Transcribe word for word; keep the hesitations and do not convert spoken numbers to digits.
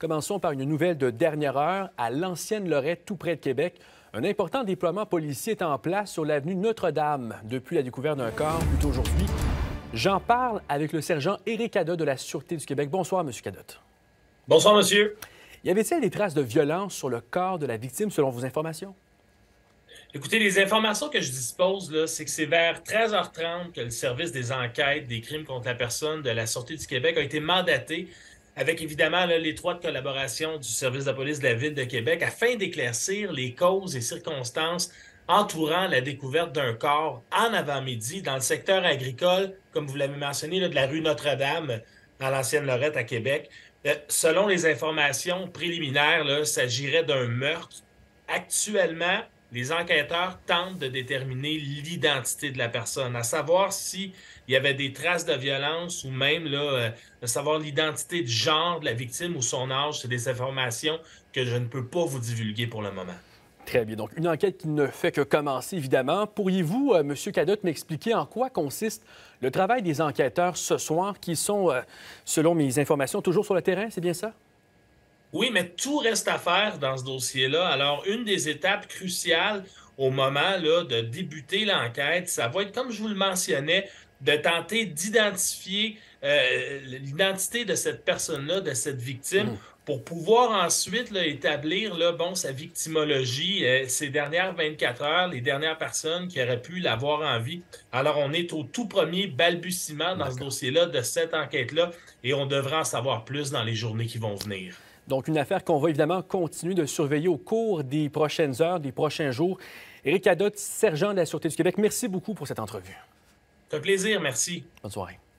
Commençons par une nouvelle de dernière heure à l'ancienne Lorette, tout près de Québec. Un important déploiement policier est en place sur l'avenue Notre-Dame depuis la découverte d'un corps plus tôt aujourd'hui. J'en parle avec le sergent Éric Cadotte de la Sûreté du Québec. Bonsoir, M. Cadotte. Bonsoir, monsieur. Y avait-il des traces de violence sur le corps de la victime, selon vos informations? Écoutez, les informations que je dispose, là, c'est que c'est vers treize heures trente que le service des enquêtes des crimes contre la personne de la Sûreté du Québec a été mandaté avec évidemment là, l'étroite collaboration du service de police de la Ville de Québec afin d'éclaircir les causes et circonstances entourant la découverte d'un corps en avant-midi dans le secteur agricole, comme vous l'avez mentionné, là, de la rue Notre-Dame dans l'ancienne Lorette à Québec. Euh, selon les informations préliminaires, il s'agirait d'un meurtre. Actuellement, les enquêteurs tentent de déterminer l'identité de la personne, à savoir s'il y avait des traces de violence ou même là, euh, de savoir l'identité du genre de la victime ou son âge. C'est des informations que je ne peux pas vous divulguer pour le moment. Très bien. Donc, une enquête qui ne fait que commencer, évidemment. Pourriez-vous, euh, M. Cadotte, m'expliquer en quoi consiste le travail des enquêteurs ce soir, qui sont, euh, selon mes informations, toujours sur le terrain, c'est bien ça? Oui, mais tout reste à faire dans ce dossier-là. Alors, une des étapes cruciales au moment là, de débuter l'enquête, ça va être, comme je vous le mentionnais, de tenter d'identifier euh, l'identité de cette personne-là, de cette victime, Mmh. pour pouvoir ensuite là, établir là, bon, sa victimologie, euh, ces dernières vingt-quatre heures, les dernières personnes qui auraient pu l'avoir en vie. Alors, on est au tout premier balbutiement dans ce D'accord. dossier-là, de cette enquête-là, et on devra en savoir plus dans les journées qui vont venir. Donc, une affaire qu'on va évidemment continuer de surveiller au cours des prochaines heures, des prochains jours. Éric Cadotte, sergent de la Sûreté du Québec, merci beaucoup pour cette entrevue. C'est un plaisir, merci. Bonne soirée.